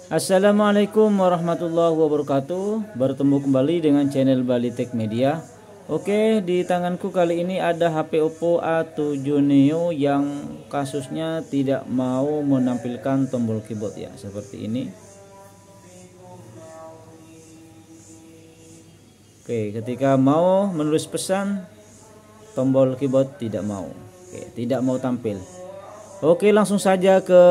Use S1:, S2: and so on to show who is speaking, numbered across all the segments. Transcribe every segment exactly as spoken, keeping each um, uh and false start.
S1: Assalamualaikum warahmatullahi wabarakatuh. Bertemu kembali dengan channel Bali Tech Media. Oke, di tanganku kali ini ada H P Oppo A tujuh Neo yang kasusnya tidak mau menampilkan tombol keyboard ya, seperti ini. Oke, ketika mau menulis pesan, tombol keyboard tidak mau. Oke, tidak mau tampil. Oke, langsung saja ke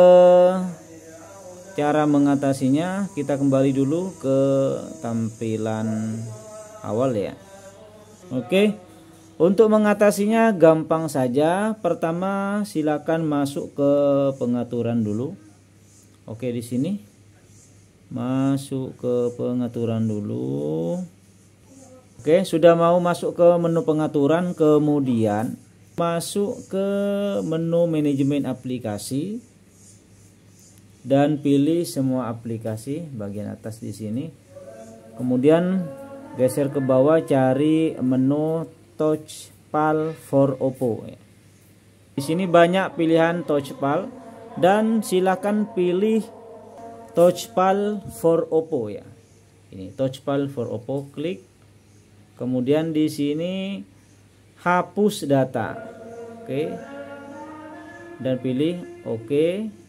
S1: cara mengatasinya. Kita kembali dulu ke tampilan awal ya. Oke, untuk mengatasinya gampang saja. Pertama, silakan masuk ke pengaturan dulu. Oke, di sini masuk ke pengaturan dulu. Oke, sudah mau masuk ke menu pengaturan, kemudian masuk ke menu manajemen aplikasi. Dan pilih semua aplikasi bagian atas di sini. Kemudian geser ke bawah, cari menu Touchpal for Oppo. Di sini banyak pilihan Touchpal dan silakan pilih Touchpal for Oppo ya. Ini Touchpal for Oppo, klik. Kemudian di sini hapus data. Oke. Dan pilih oke.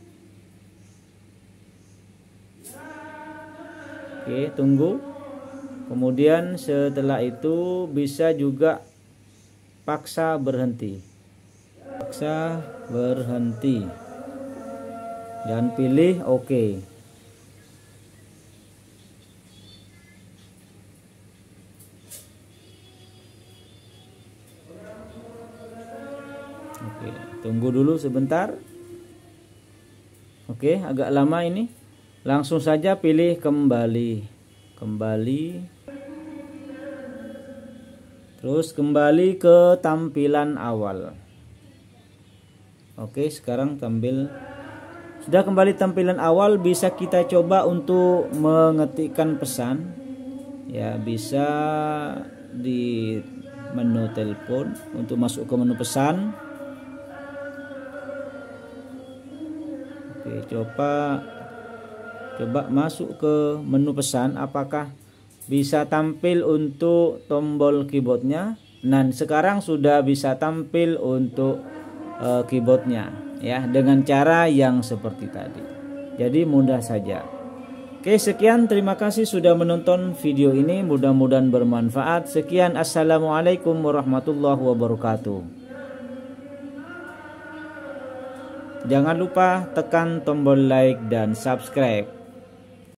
S1: Oke, tunggu. Kemudian setelah itu bisa juga paksa berhenti. Paksa berhenti. Dan pilih oke. Oke, tunggu dulu sebentar. Oke, agak lama ini. Langsung saja pilih kembali, kembali, terus kembali ke tampilan awal. Oke, sekarang tampil sudah kembali tampilan awal. Bisa kita coba untuk mengetikkan pesan ya, bisa di menu telepon untuk masuk ke menu pesan. Oke, coba Coba masuk ke menu pesan, apakah bisa tampil untuk tombol keyboardnya. Nah, sekarang sudah bisa tampil untuk uh, keyboardnya ya, dengan cara yang seperti tadi. Jadi mudah saja. Oke, sekian, terima kasih sudah menonton video ini, mudah-mudahan bermanfaat. Sekian, assalamualaikum warahmatullahi wabarakatuh. Jangan lupa tekan tombol like dan subscribe.